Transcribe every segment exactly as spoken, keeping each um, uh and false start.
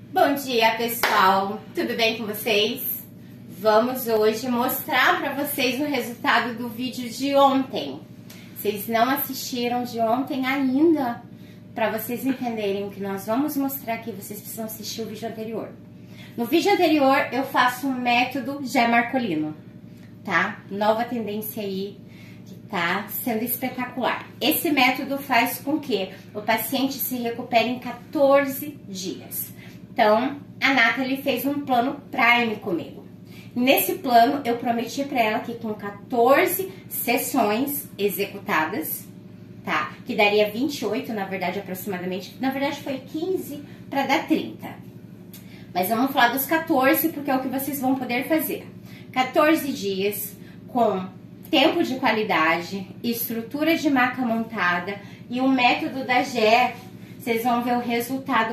Bom dia, pessoal! Tudo bem com vocês? Vamos hoje mostrar para vocês o resultado do vídeo de ontem. Vocês não assistiram de ontem ainda? Para vocês entenderem o que nós vamos mostrar aqui, vocês precisam assistir o vídeo anterior. No vídeo anterior, eu faço um método Gé Marcolino, tá? Nova tendência aí, que tá sendo espetacular. Esse método faz com que o paciente se recupere em quatorze dias. Então, a Nathalie fez um plano Prime comigo. Nesse plano, eu prometi pra ela que com quatorze sessões executadas, tá? Que daria vinte e oito, na verdade, aproximadamente. Na verdade, foi quinze para dar trinta. Mas vamos falar dos quatorze, porque é o que vocês vão poder fazer. quatorze dias com tempo de qualidade, estrutura de maca montada e o método da Gé. Vocês vão ver o resultado.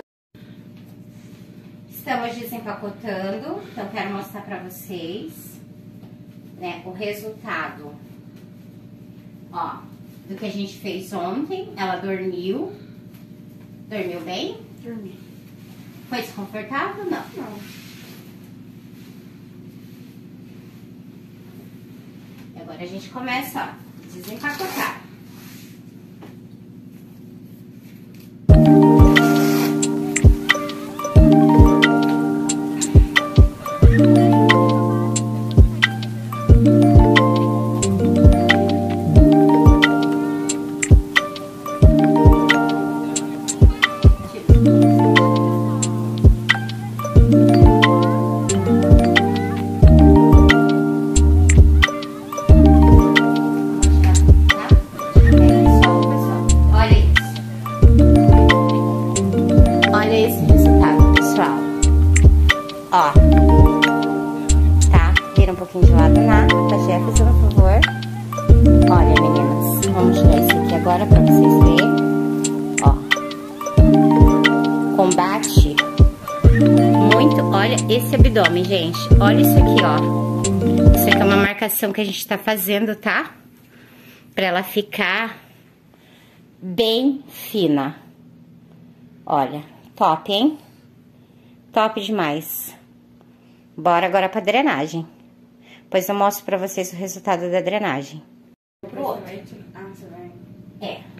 Estamos desempacotando, então quero mostrar pra vocês, né, o resultado, ó, do que a gente fez ontem. Ela dormiu, dormiu bem? Dormi. Foi desconfortável? Não. Não. E agora a gente começa, ó, desempacotar. Ó, tá? Vira um pouquinho de lado na pra Jefferson, por favor. Olha, meninas, vamos tirar isso aqui agora pra vocês verem. Ó, combate muito. Olha esse abdômen, gente. Olha isso aqui, ó. Isso aqui é uma marcação que a gente tá fazendo, tá? Pra ela ficar bem fina. Olha, top, hein? Top demais. Bora agora pra drenagem. Depois eu mostro pra vocês o resultado da drenagem. Pro outro. Ah, você vai... É.